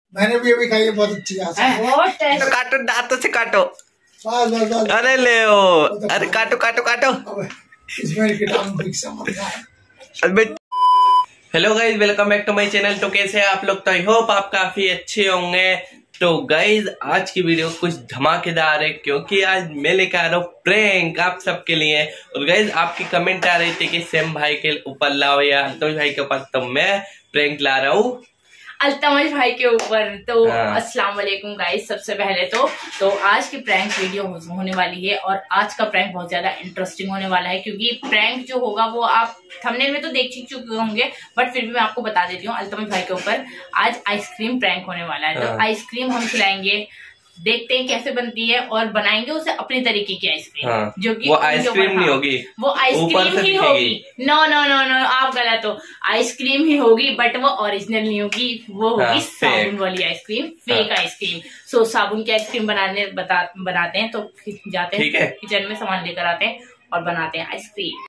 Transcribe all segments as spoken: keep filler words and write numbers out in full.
मैंने भी अभी खाई है, बहुत अच्छी है। तो काटो, दांतों से काटो। बस बस बस। अरे ले ओ, अरे काटो काटो काटो। इसमें कीटाणु फिक्सा मत अबे। Hello guys, welcome back to my channel. तो कैसे हैं आप लोग? तो आई होप आप काफी अच्छे होंगे। तो गाइज आज की वीडियो कुछ धमाकेदार है क्योंकि आज मैं लेकर आ रहा हूँ प्रैंक आप सबके लिए। और गाइज आपकी कमेंट आ रही थी कि सेम भाई के ऊपर लाओ या अल्तमश भाई के ऊपर, तो मैं प्रैंक ला रहा हूँ अल्तमश भाई के ऊपर। तो हाँ। अस्सलाम वालेकुम गाइस। सबसे पहले तो तो आज की प्रैंक वीडियो होने वाली है और आज का प्रैंक बहुत ज्यादा इंटरेस्टिंग होने वाला है क्योंकि प्रैंक जो होगा वो आप थंबनेल में तो देख चुके होंगे, बट फिर भी मैं आपको बता देती हूँ। अल्तमश भाई के ऊपर आज आइसक्रीम प्रैंक होने वाला है। हाँ। तो आइसक्रीम हम खिलाएंगे, देखते हैं कैसे बनती है और बनाएंगे उसे अपने तरीके की आइसक्रीम। हाँ, जो कि वो आइसक्रीम नहीं होगी, वो आइसक्रीम ही होगी। नो नो नो नो आप गलत हो। आइसक्रीम ही होगी बट वो ओरिजिनल नहीं होगी, वो होगी हाँ, साबुन वाली आइसक्रीम, फेक हाँ। आइसक्रीम। सो साबुन की आइसक्रीम बनाने बता बनाते हैं। तो जाते हैं किचन में, सामान लेकर आते हैं और बनाते हैं आइसक्रीम।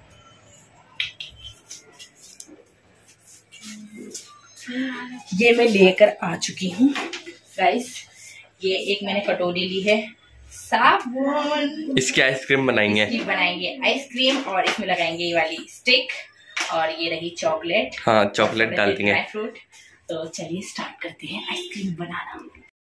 ये मैं लेकर आ चुकी हूँ गाइस। ये एक मैंने कटोरी ली है साबुन, इसकी आइसक्रीम बनाएंगे इसकी बनाएंगे आइसक्रीम और इसमें लगाएंगे ये वाली स्टिक और ये रही चॉकलेट। हाँ चॉकलेट डाल देंगे, ड्राई फ्रूट। तो चलिए स्टार्ट करते हैं आइसक्रीम बनाना।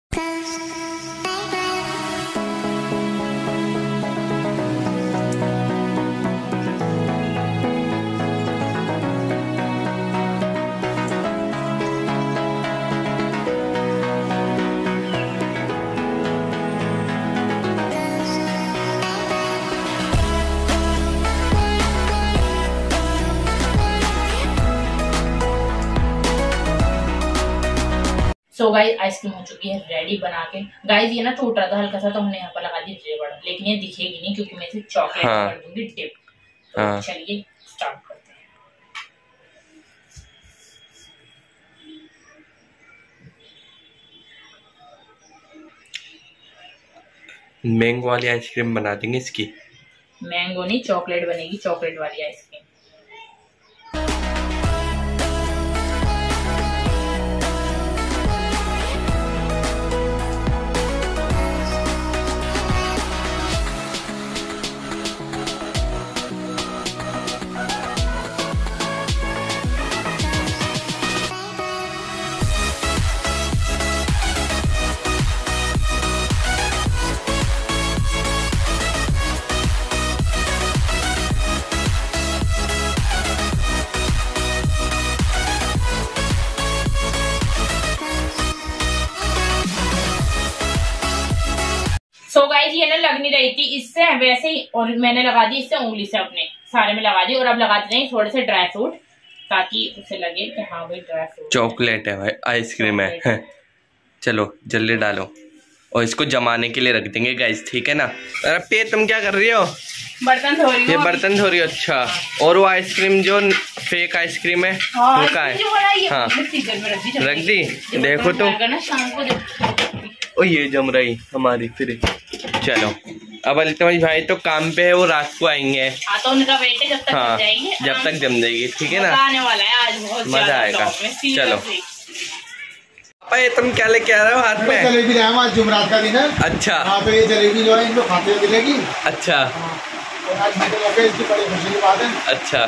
सो गाइस आइसक्रीम हो चुकी है रेडी बना के। गाइस ये ना टूट रहा था हल्का सा, तो हमने यहाँ पर लगा दी रेबड़, लेकिन ये दिखेगी नहीं क्योंकि मैं इसे चॉकलेट हाँ। कर दूंगी डिप। तो हाँ। चलिए स्टार्ट करते हैं। मैंगो वाली आइसक्रीम बना देंगे इसकी। मैंगो नहीं, चॉकलेट बनेगी, चॉकलेट वाली आइसक्रीम। सो गाइस ये ना लग नहीं रही थी इससे, वैसे ही और मैंने लगा दी इससे उंगली से, अपने सारे में लगा दी। और अब लगा देंगे थोड़े से ड्राई फ्रूट ताकि उसे लगे कि हाँ भाई ड्राई फ्रूट चॉकलेट है भाई, आइसक्रीम है, है। चलो जल्दी डालो और इसको जमाने के लिए रख देंगे गाइस, ठीक है ना। अरे पे तुम क्या कर रही हो? बर्तन धो रही हूँ। ये बर्तन धो रही हो? अच्छा। और वो आइसक्रीम जो फेक आइसक्रीम है वो का है? हाँ रख दी, देखो तो ओ ये जम रही हमारी फिर। चलो अब अल्तमश भाई तो काम पे है, वो रात को आएंगे। हाँ तो उनका वेट है जब तक हाँ, जम जाएगी, जब तक जम जाएगी, ठीक है ना। आने वाला है आज, बहुत मजा आएगा। चलो पापा ये तुम क्या लेके आ रहे हो हाथ में? जलेबी लाया आज जुमरात का दिन है। अच्छा हाँ तो ये जलेबी जो है इनको खाते हुए मिलेगी। अच्छा और आज मैं तो इसकी बड़ी खुशी की बात है। अच्छा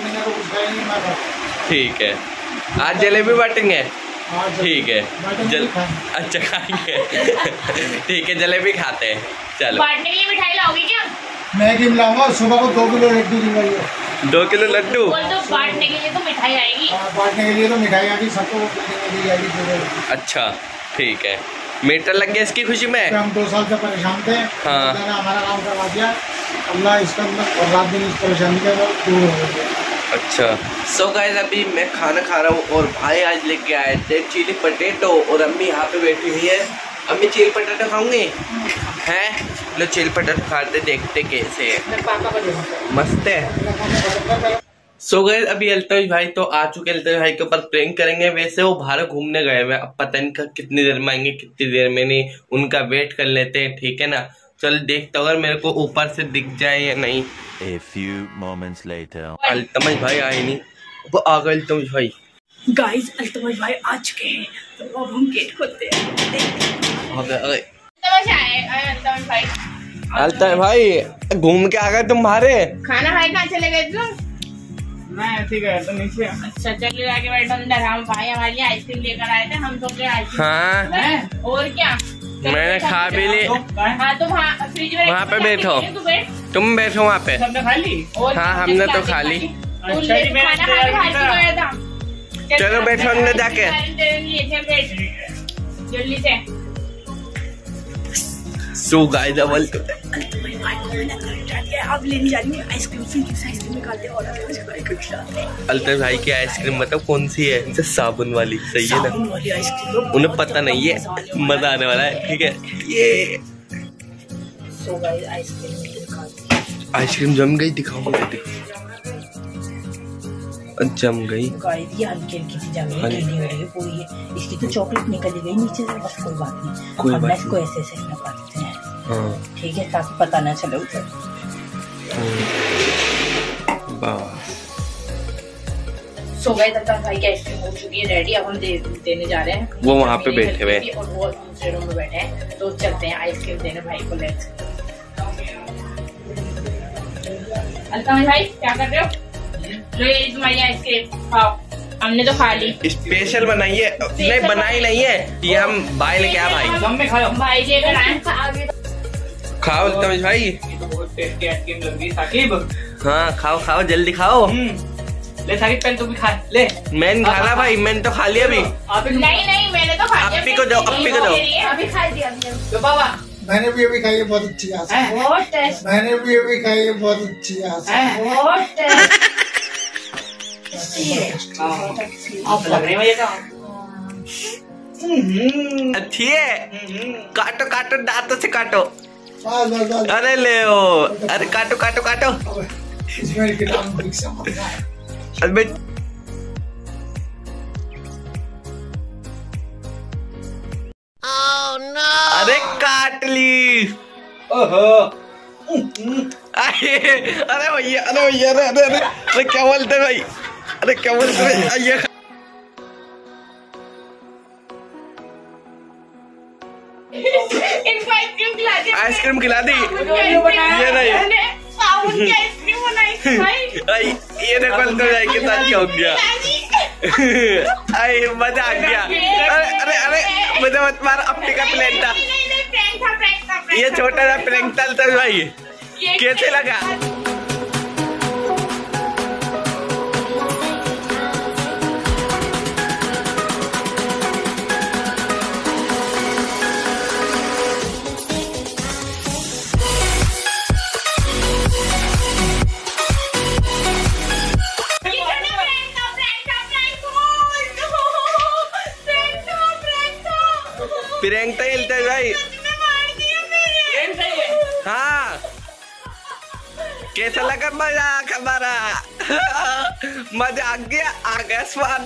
ठीक है, आज जलेबी बांटेंगे, ठीक है। जल अच्छा खाएंगे ठीक है, जलेबी खाते हैं। चलो बांटने के लिए मिठाई लाओगे क्या? मैं क्यों लाऊंगा, सुबह को दो किलो लड्डू दूंगा। दो किलो लड्डू? तो बांटने के लिए तो मिठाई आएगी। बांटने के लिए तो मिठाई आएगी, सबको दी जाएगी। अच्छा ठीक है। मीटर लग गया इसकी खुशी में। हम दो साल से परेशान थे, हाँ हमारा काम करवा दिया अल्लाह, इसका और रात दिन इस परेशानी का दूर हो गया। अच्छा सो गाइस अभी मैं खाना खा रहा हूँ और भाई आज लेके आए थे चिली पटेटो और अम्मी यहाँ पे बैठी हुई है। अम्मी चिली पटेटो खाऊंगी हैं? लो चिली पटेटो खाते, देखते कैसे है। मस्त है। सो गाइस अभी अल्तमश भाई तो आ चुके हैं, अल्तमश भाई के ऊपर प्रैंक करेंगे। वैसे वो बाहर घूमने गए हुए, अब पता नहीं कितनी देर में आएंगे कितनी देर में नहीं, उनका वेट कर लेते हैं, ठीक है ना। चल देखता अगर मेरे को ऊपर से दिख जाए या नहीं। A few moments later. Altamash भाई आए नहीं, वो आ गए अल्तमश भाई। गाइस अल्तमश भाई आ चुके हैं, तो अब हम गेट खोलते हैं। हो गया। अरे अल्ताफ भाई, अल्ताफ भाई घूम के आ गए तुम्हारे। खाना खाए कहाँ चले गए तुम? मैं ठीक है तो नीचे। अच्छा चलिए आगे बैठो अंदर। हम भाई हमारे लिए आइसक्रीम लेकर आए थे, हम तो आइसक्रीम। हाँ और क्या मैंने खा भी ली। हाँ तो वहाँ फ्रिज में वहाँ पे बैठो, तुम बैठो वहाँ पे। सबने खा ली? हाँ हमने तो खा ली। खाना खा के बाहर क्यों गया था? चलो बैठो अंदर जाके। जल्दी से। सो गाइस डबल अब लेने जा रही है आइसक्रीम। आइसक्रीम निकालते हैं और अल्ताफ भाई की आइसक्रीम मतलब कौन सी है? जो साबुन वाली, सही है ना? आइसक्रीम उन्हें पता नहीं है, मजा आने वाला है। ठीक है ये सो गाइस आइसक्रीम आइसक्रीम जम गई, दिखाऊंगा। जम गई गाइस, ये हल्की हल्की सी जम गई, गीली हो रही है पूरी है। इसकी तो चॉकलेट निकल गई नीचे से, बस कोई बात नहीं। कोई हम बात इसको ऐसे ऐसे निकालते हैं, हाँ ठीक है, ताकि पता ना चले उसे। सो गाइस अल्ताफ भाई की आइसक्रीम हो चुकी है रेडी। अब हम दे, देने जा रहे हैं। वो वहाँ पे बैठे हुए और वो दूसरे रूम में बैठे हैं, तो चलते हैं आइसक्रीम देने भाई को। लेट्स। अल्ताफ भाई क्या कर रहे हो? लो ये तुम्हारी आइसक्रीम खाओ। हमने तो खा ली। स्पेशल बनाई है? नहीं बनाई नहीं है, ये हम भाई लेके आए। भाई मम्मी खाओ। भाई लेकर आए। खाओ अल्ताफ भाई। ये तो बहुत टेस्टी आइसक्रीम लग रही है साकिब। हाँ खाओ खाओ जल्दी खाओ। ले साकिब पहले तू भी खा ले। मैंने खाना भाई, मैंने तो खा लिया अभी। आप ही नहीं नहीं मैंने तो खा लिया। अप्पी को दो, अप्पी को दो। अभी खा दिया। तो बाबा मैंने भी अभी खाई है, बहुत अच्छी है। बहुत टेस्ट, मैंने भी अभी खाई है, बहुत अच्छी है। बहुत टेस्ट। आप लग रही है ये काम। अच्छी है, काटो काटो दांतों से काटो। बस बस बस। अरे ले ओ, अरे काटो काटो काटो। इसमें किताब बुक से मत खाए। अबे अरे काट ली। ओहो अरे अरे भैया, अरे भैया, अरे अरे अरे अरे क्या बोलते भाई? अरे क्या बोलते भाई? आइए इनको आइसक्रीम खिला दी। आइसक्रीम खिला दी। ये नहीं साबुन की आइसक्रीम बनाई भाई। आई ये देखो अल्ताफ भाई के साथ क्या हो गया। आई मजा आ गया। अरे अरे अरे मुझे मत मार, अप्पी का प्लेन था ये, छोटा सा प्रैंक था अल्ताफ भाई। कैसे लगा? प्रैंक था अल्ताफ भाई। हाँ कैसा लगा? मजाक हमारा मजा आ गया, आ गया स्वाद,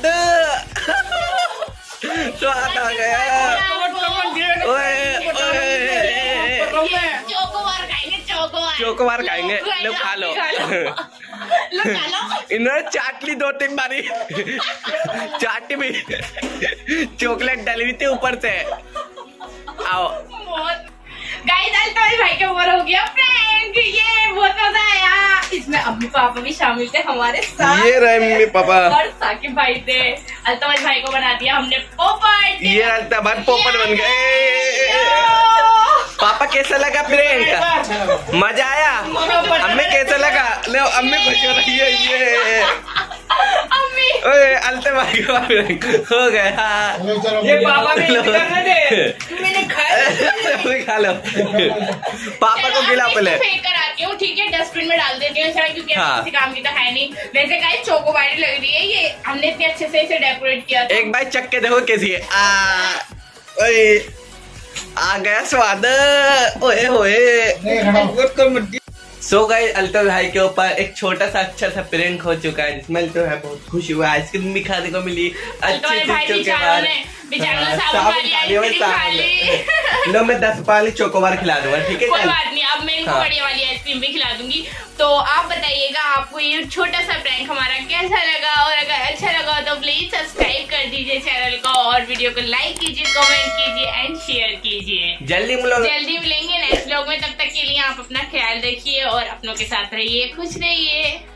स्वाद आ गया। ओए ओए चोकोबार खाएंगे, चोकोबार चोकोबार खाएंगे। लो खा लो। लो खा लो। इन्होंने चाट ली दो तीन बारी, चाटी भी, चॉकलेट डाली हुई थी ऊपर से। आओ गाइस अल्ताफ भाई के ऊपर हो गया प्रैंक। ये बहुत मजा आया। इसमें अम्मी पापा भी शामिल थे हमारे साथ। ये रहे मम्मी पापा और साकिब भाई थे। अल्ताफ भाई को बना दिया हमने पोपट। ये अल्ताफ भाई पोपट बन गए। पापा कैसा लगा प्रैंक? मजा आया? अम्मी कैसा लगा? लो अम्मी खुश हो रही है। ये अम्मी ओए अल्ताफ भाई का प्रैंक हो गया। चलो चलो ये पापा भी करने दे। मैंने खाया। खा लो। पापा को खिला पहले। फेंक कर आती हूँ, ठीक है, डस्टबिन में डाल देती हूँ क्योंकि हाँ। किसी काम की तो है नहीं। वैसे गाइस चोकोबार लग रही है ये, हमने इतने अच्छे से इसे डेकोरेट किया था। एक बार चख के देखो कैसी है। आ ओए आ गया स्वाद। ओए होए। सो गाइस अल्ताफ भाई के ऊपर एक छोटा सा अच्छा सा प्रैंक हो चुका है, जिसमें अल्ताफ भाई बहुत खुश हुआ। आइसक्रीम भी खाने को मिली अच्छी चीजों के बाद। लो मैं दस पाली चोकोबार खिला दूंगा, ठीक है? कोई बात नहीं, अब मैं इनको हाँ। बढ़िया वाली आइसक्रीम भी खिला दूंगी। तो आप बताइएगा आपको ये छोटा सा प्रैंक हमारा कैसा लगा, और अगर अच्छा लगा तो प्लीज सब्सक्राइब कर दीजिए चैनल को, और वीडियो को लाइक कीजिए, कमेंट कीजिए एंड शेयर कीजिए। जल्दी मिलोगे जल्दी मिलेंगे नेक्स्ट व्लॉग में, तब तक के लिए आप अपना ख्याल रखिए और अपनों के साथ रहिए, खुश रहिए।